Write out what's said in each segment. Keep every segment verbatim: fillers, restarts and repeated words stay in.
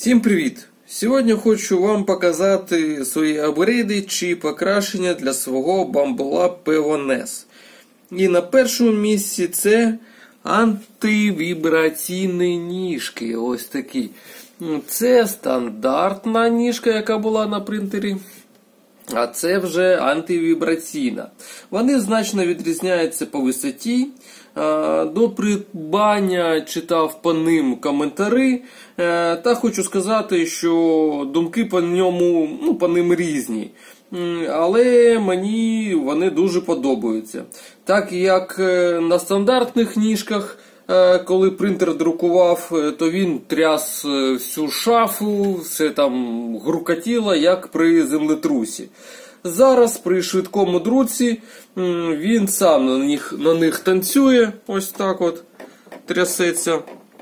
Всім привіт! Сьогодні хочу вам показати свої апгрейди чи покращення для свого Bambu Lab пі один ес. І на першому місці це антивібраційні ніжки. Ось такі. Це стандартна ніжка, яка була на принтері. А це вже антивібраційна. Вони значно відрізняються по висоті. До придбання читав по ним коментарі. Та хочу сказати, що думки по ньому, ну, по ним різні. Але мені вони дуже подобаються. Так як на стандартних ніжках, коли принтер друкував, то він тряс всю шафу, все там грукотіло, як при землетрусі. Зараз при швидкому друці він сам на них, на них танцює, ось так от трясеться.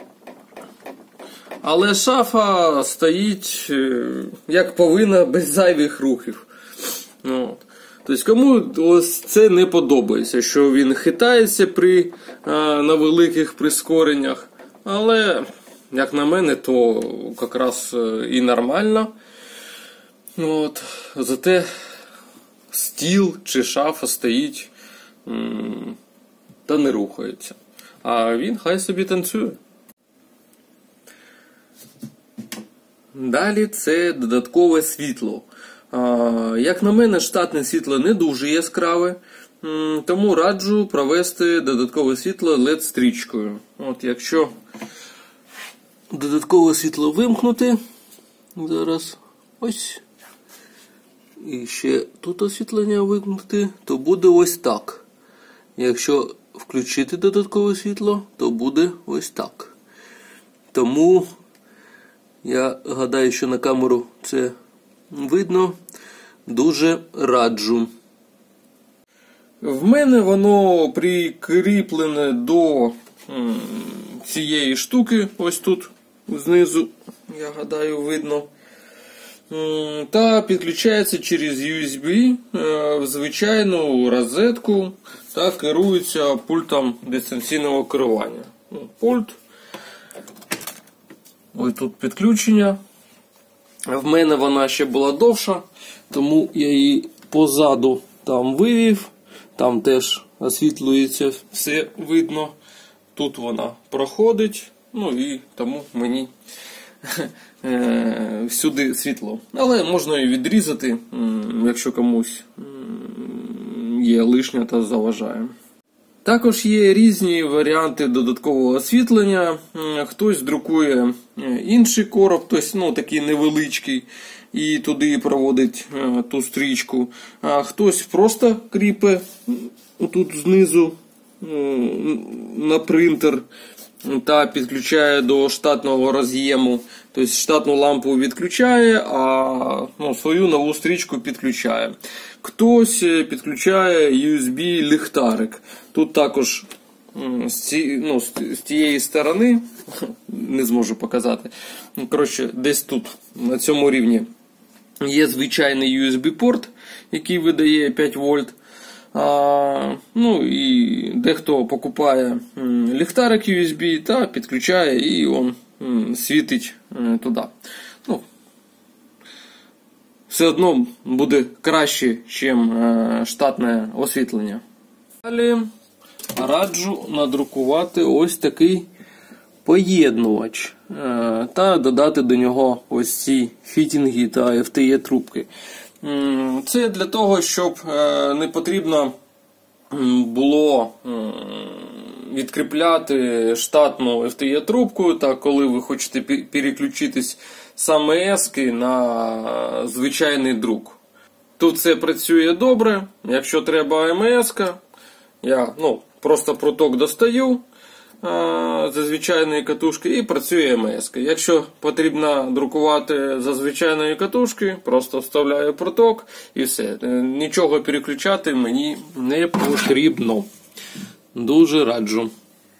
Але шафа стоїть як повинна, без зайвих рухів. От. Тобто кому ось це не подобається, що він хитається при, а, на великих прискореннях. Але, як на мене, то якраз і нормально. От. Зате стіл чи шафа стоїть м- та не рухається. А він хай собі танцює. Далі це додаткове світло. А, як на мене, штатне світло не дуже яскраве, м- тому раджу провести додаткове світло ел і ді-стрічкою. От якщо додаткове світло вимкнути, зараз ось, і ще тут освітлення вимкнути, то буде ось так. Якщо включити додаткове світло, то буде ось так. Тому я гадаю, що на камеру це видно. Дуже раджу. В мене воно прикріплене до м, цієї штуки, ось тут знизу, я гадаю, видно. Та підключається через ю ес бі в звичайну розетку та керується пультом дистанційного керування. Пульт. Ось тут підключення. В мене вона ще була довша, тому я її позаду там вивів. Там теж освітлюється, все видно. Тут вона проходить, ну і тому мені всюди світло. Але можна і відрізати, якщо комусь є лишнє та заважає. Також є різні варіанти додаткового освітлення. Хтось друкує інший короб, тобто, ну, такий невеличкий, і туди проводить ту стрічку. А хтось просто кріпе тут знизу на принтер та підключає до штатного роз'єму. Тобто штатну лампу відключає, а ну, свою нову стрічку підключає. Хтось підключає ю ес бі-ліхтарик. Тут також з, ці, ну, з тієї сторони, не зможу показати, коротше, десь тут, на цьому рівні, є звичайний ю ес бі-порт, який видає п'ять вольт. А, ну і дехто покупає ліхтарик ю ес бі та підключає, і він світить туди. Ну, все одно буде краще, ніж штатне освітлення. Далі раджу надрукувати ось такий поєднувач та додати до нього ось ці фітінги та еф ті і-трубки. Це для того, щоб не потрібно було відкріпляти штатну еф ті і-трубку, та коли ви хочете переключитись з ем ес-ки на звичайний друк. Тут все працює добре. Якщо треба ем ес-ка, я ну, просто проток достаю за звичайної катушки і працює ем ес-ка. Якщо потрібно друкувати за звичайної катушки, просто вставляю проток і все. Нічого переключати мені не потрібно. Дуже раджу.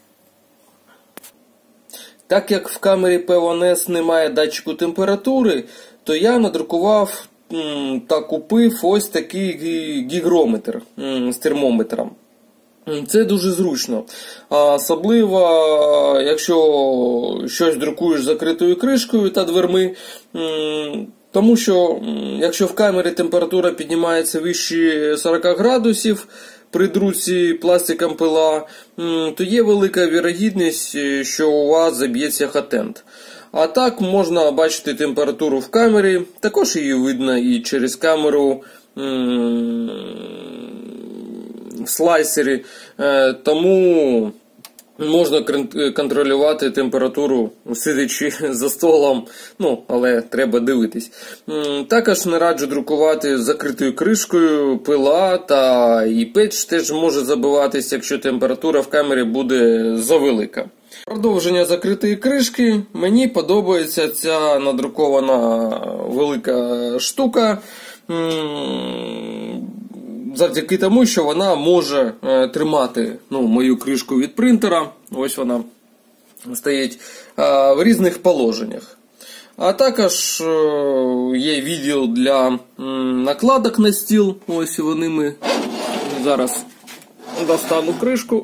Так як в камері пі один ес немає датчику температури, то я надрукував м, та купив ось такий гігрометр м, з термометром. Це дуже зручно. Особливо, якщо щось друкуєш закритою кришкою та дверми, тому що, якщо в камері температура піднімається вище сорок градусів при друці пластиком пила, то є велика вірогідність, що у вас заб'ється хатенд. А так можна бачити температуру в камері, також її видно і через камеру в слайсері, тому можна контролювати температуру, сидячи за столом, ну, але треба дивитись. Також не раджу друкувати з закритою кришкою, пила та і печ теж може забиватись, якщо температура в камері буде завелика. Продовження закритої кришки. Мені подобається ця надрукована велика штука, завдяки тому, що вона може тримати, ну, мою кришку від принтера. Ось вона стоїть в різних положеннях. А також є відділ для накладок на стіл. Ось вони ми зараз достану кришку.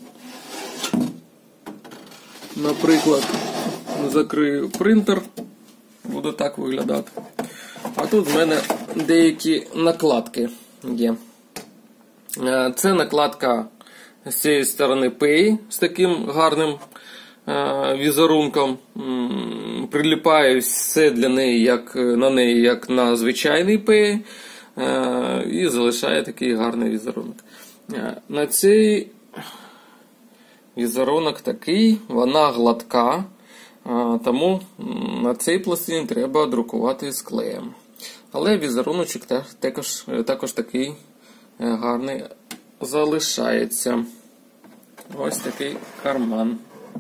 Наприклад, закрию принтер. Буде так виглядати. А тут в мене деякі накладки є. Це накладка з цієї сторони пей з таким гарним візерунком. Приліпаю все для неї, як на неї, як на звичайний пей. І залишає такий гарний візерунок. На цей візерунок такий, вона гладка, тому на цій пластині треба друкувати з клеєм. Але візеруночок також, також такий гарний залишається. Ось такий карман.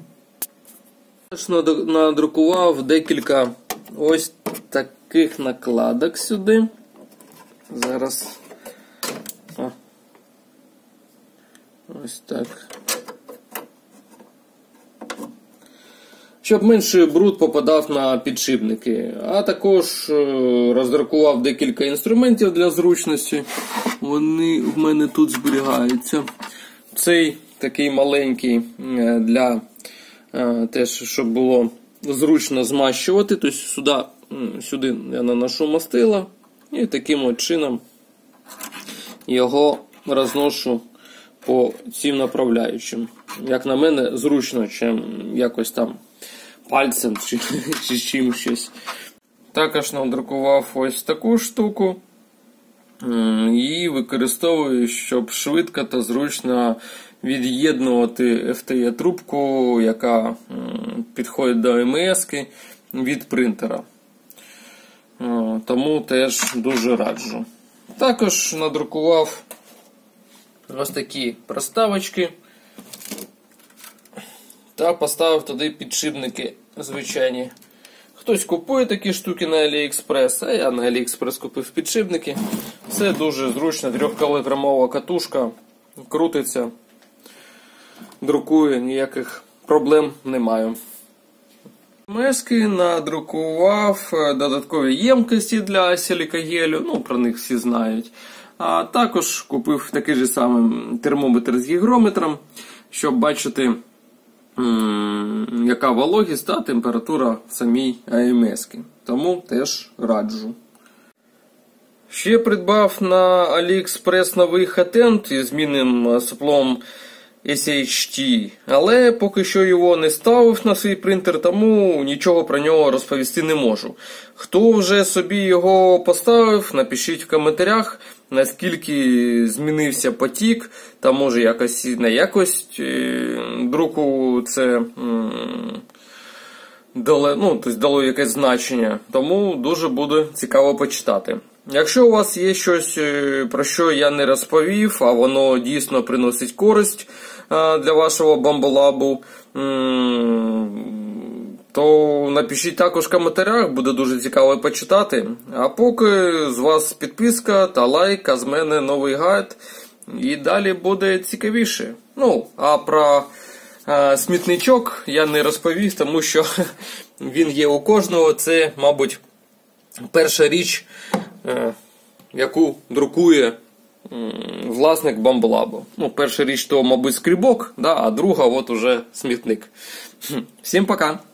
Надрукував декілька ось таких накладок сюди. Зараз О. ось так. Щоб менший бруд попадав на підшипники. А також роздрукував декілька інструментів для зручності. Вони в мене тут зберігаються. Цей такий маленький для теж, щоб було зручно змащувати. Тобто сюди, сюди я наношу мастила і таким от чином його розношу по цим направляючим. Як на мене, зручно, чим якось там пальцем чи, чи чим щось. Також надрукував ось таку штуку і використовую, щоб швидко та зручно від'єднувати еф те е-трубку, яка підходить до ем ес-ки від принтера. Тому теж дуже раджу. Також надрукував ось такі проставочки та поставив туди підшипники звичайні. Хтось купує такі штуки на Аліекспрес, а я на Аліекспрес купив підшипники. Все дуже зручно, трьохкілограмова катушка, крутиться, друкує, ніяких проблем немає. Мески надрукував додаткові ємкості для силікагелю, ну про них всі знають. А також купив такий же самий термометр з гігрометром, щоб бачити, яка вологість та температура в самій а ем ес-ки. Тому теж раджу. Ще придбав на Аліекспрес новий хатенд із змінним соплом ес ейч ті, але поки що його не ставив на свій принтер, тому нічого про нього розповісти не можу. Хто вже собі його поставив, напишіть в коментарях, наскільки змінився потік, та може якось на якість друку це дало, ну, тобто дало якесь значення. Тому дуже буде цікаво почитати. Якщо у вас є щось, про що я не розповів, а воно дійсно приносить користь для вашого бамболабу, то напишіть також в коментарях, буде дуже цікаво почитати. А поки з вас підписка та лайк, а з мене новий гайд, і далі буде цікавіше. Ну, а про а, смітничок я не розповів, тому що він є у кожного. Це, мабуть, перша річ, яку друкує власник Bambu. Ну, перша річ, то, мабуть, скрібок, да, а друга от уже смітник. Всім пока!